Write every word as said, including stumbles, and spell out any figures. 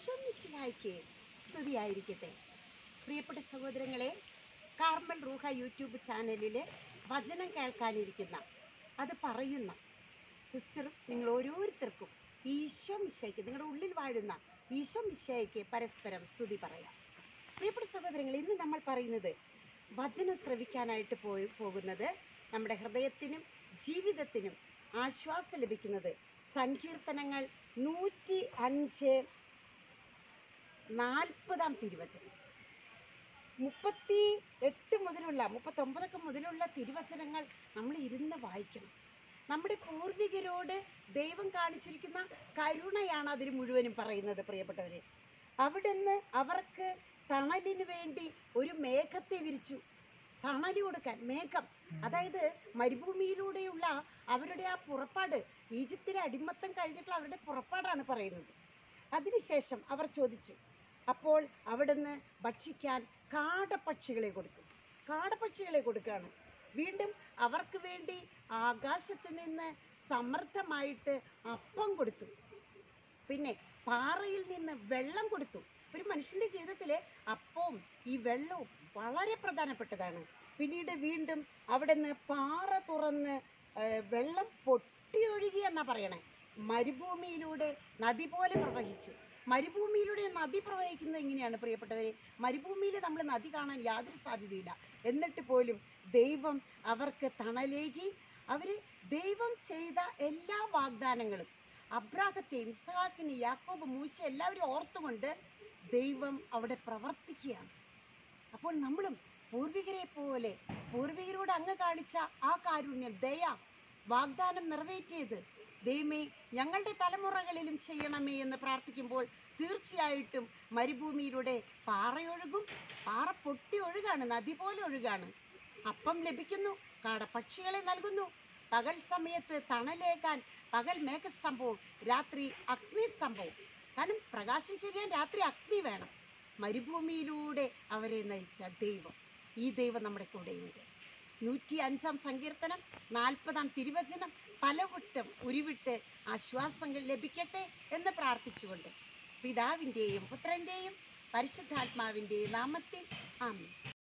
ഈശോ മിശിഹായ്ക്ക് സ്തുതിയായിരിക്കട്ടെ. പ്രിയപ്പെട്ട സഹോദരങ്ങളെ, കാർമൽ റൂഹ യൂട്യൂബ് ചാനലിൽ വചനം കേൾക്കാനിരിക്കുന്ന, അത് പറയുന്ന സിസ്റ്ററും നിങ്ങൾ ഓരോരുത്തർക്കും ഈശോ മിശിഹായ്ക്ക്, നിങ്ങളുടെ ഉള്ളിൽ വാഴുന്ന ഈശോ മിശിഹായ്ക്ക് പരസ്പരം സ്തുതി പറയാം. പ്രിയപ്പെട്ട സഹോദരങ്ങൾ, ഇന്ന് നമ്മൾ പറയുന്നത് വചനം ശ്രവിക്കാനായിട്ട് പോയി പോകുന്നത് നമ്മുടെ ഹൃദയത്തിനും ജീവിതത്തിനും ആശ്വാസം ലഭിക്കുന്നത് സങ്കീർത്തനങ്ങൾ നൂറ്റി അഞ്ച് നാൽപ്പതാം തിരുവചനം. മുപ്പത്തി എട്ട് മുതലുള്ള മുപ്പത്തൊമ്പതൊക്കെ മുതലുള്ള തിരുവചനങ്ങൾ നമ്മൾ ഇരുന്ന് വായിക്കണം. നമ്മുടെ പൂർവികരോട് ദൈവം കാണിച്ചിരിക്കുന്ന കരുണയാണ് അതിന് മുഴുവനും പറയുന്നത്. പ്രിയപ്പെട്ടവരെ, അവിടുന്ന് അവർക്ക് തണലിന് വേണ്ടി ഒരു മേഘത്തെ വിരിച്ചു. തണല് കൊടുക്കാൻ മേഘം, അതായത് മരുഭൂമിയിലൂടെയുള്ള അവരുടെ ആ പുറപ്പാട്, ഈജിപ്തിലെ അടിമത്തം കഴിഞ്ഞിട്ടുള്ള അവരുടെ പുറപ്പാടാണ് പറയുന്നത്. അതിനുശേഷം അവർ ചോദിച്ചു. അപ്പോൾ അവിടുന്ന് ഭക്ഷിക്കാൻ കാടപ്പക്ഷികളെ കൊടുത്തു. കാടപ്പക്ഷികളെ കൊടുക്കുകയാണ്. വീണ്ടും അവർക്ക് വേണ്ടി ആകാശത്ത് നിന്ന് സമൃദ്ധമായിട്ട് അപ്പം കൊടുത്തു. പിന്നെ പാറയിൽ നിന്ന് വെള്ളം കൊടുത്തു. ഒരു മനുഷ്യൻ്റെ ജീവിതത്തിൽ അപ്പവും ഈ വെള്ളവും വളരെ പ്രധാനപ്പെട്ടതാണ്. പിന്നീട് വീണ്ടും അവിടെ നിന്ന് പാറ തുറന്ന് വെള്ളം പൊട്ടിയൊഴുകി എന്നാ പറയണേ. മരുഭൂമിയിലൂടെ നദി പോലെ പ്രവഹിച്ചു. മരുഭൂമിയിലൂടെ നദി പ്രവഹിക്കുന്നത് എങ്ങനെയാണ് പ്രിയപ്പെട്ടവരെ? മരുഭൂമിയിൽ നമ്മൾ നദി കാണാൻ യാതൊരു സാധ്യതയില്ല. എന്നിട്ട് പോലും ദൈവം അവർക്ക് തണലേകി. അവർ ദൈവം ചെയ്ത എല്ലാ വാഗ്ദാനങ്ങളും, അബ്രാഹത്തെയും ഇസ്ഹാക്കിനെയും യാക്കോബ്, മൂശ എല്ലാവരും ഓർത്തുകൊണ്ട് ദൈവം അവിടെ പ്രവർത്തിക്കുകയാണ്. അപ്പോൾ നമ്മളും പൂർവികരെ പോലെ പൂർവികരോട് അങ്ങ് കാണിച്ച ആ കാരുണ്യം, ദയ, വാഗ്ദാനം നിറവേറ്റിയത് ദൈവമേ ഞങ്ങളുടെ തലമുറകളിലും ചെയ്യണമേ എന്ന് പ്രാർത്ഥിക്കുമ്പോൾ തീർച്ചയായിട്ടും മരുഭൂമിയിലൂടെ പാറയൊഴുകും. പാറ പൊട്ടി ഒഴുകാണ്, നദി പോലെ ഒഴുകാണ്. അപ്പം ലഭിക്കുന്നു, കാടപ്പക്ഷികളെ നൽകുന്നു. പകൽ സമയത്ത് തണലേക്കാൻ പകൽ മേഘസ്തംഭവും രാത്രി അഗ്നിസ്തംഭവും. കാരണം പ്രകാശം ചെയ്യാൻ രാത്രി അഗ്നി വേണം. മരുഭൂമിയിലൂടെ അവരെ നയിച്ച ദൈവം, ഈ ദൈവം നമ്മുടെ കൂടെയുണ്ട്. നൂറ്റി അഞ്ചാം സങ്കീർത്തനം നാൽപ്പതാം തിരുവചനം പലവട്ടം ഉരുവിട്ട് ആശ്വാസങ്ങൾ ലഭിക്കട്ടെ എന്ന് പ്രാർത്ഥിച്ചുകൊണ്ട് പിതാവിൻ്റെയും പുത്രൻ്റെയും പരിശുദ്ധാത്മാവിൻ്റെയും നാമത്തിൽ ആമേൻ.